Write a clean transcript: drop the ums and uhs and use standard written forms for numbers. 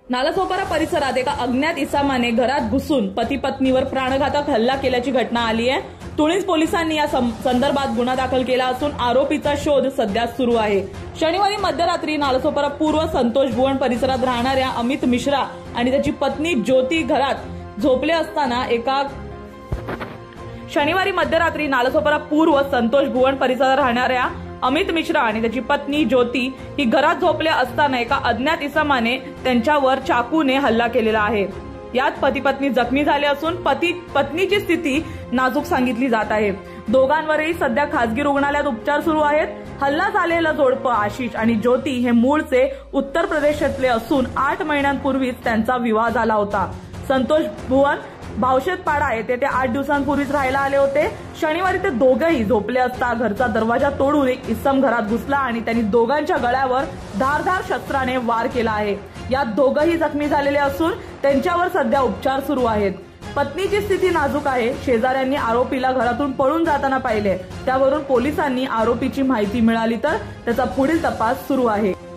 नालासोपारा परिसरात एका अज्ञात इसमाने घरात घुसून पती पत्नीवर प्राणघातक हल्ला केल्याची घटना आली आहे। तुणीज पोलिसांनी या संदर्भात गुन्हा दाखल केला असून आरोपीचा शोध सध्या सुरू आहे। शनिवारी मध्यरात्री नालासोपारा पूर्व संतोष भुवन परिसरात राहणाऱ्या अमित मिश्रा आणि त्याची पत्नी ज्योती घरात झोपले असताना शनिवारी मध्यरात्री नालासोपारा पूर्व संतोष भुवन परिसरात राहणाऱ्या अमित मिश्रा आणि त्याची पत्नी ज्योती ही घरात झोपले असताना एका अज्ञात इसमाने त्यांच्यावर चाकूने हल्ला केलेला आहे। यात पती पत्नी जखमी झाले असून पत्नीची स्थिती नाजूक सांगितली जात आहे। दोघांवरही सध्या खासगी रुग्णालयात उपचार सुरू आहेत। हल्ला झालेला जोडपं आशिष आणि ज्योती हे मूळचे उत्तर प्रदेशातले असून 8 महिन्यांपूर्वीच त्यांचा विवाह झाला होता। संतोष भुवन भावशेतपाडा येथे ते 8 दिवसांपूर्वीच राहायला आले होते। शनिवारी ते दोघेही झोपले असता घरचा दरवाजा तोडून एक इसम घरात घुसला आणि त्यांनी दोघांच्या गळ्यावर धारदार शस्त्राने वार केला आहे। यात दोघेही जखमी झालेले असून त्यांच्यावर सध्या उपचार सुरू आहेत। पत्नीची स्थिती नाजूक आहे। शेजाऱ्यांनी आरोपीला घरातून पळून जाताना पाहिले, त्यावरून पोलिसांनी आरोपीची माहिती मिळाली तर त्याचा पुढील तपास सुरू आहे।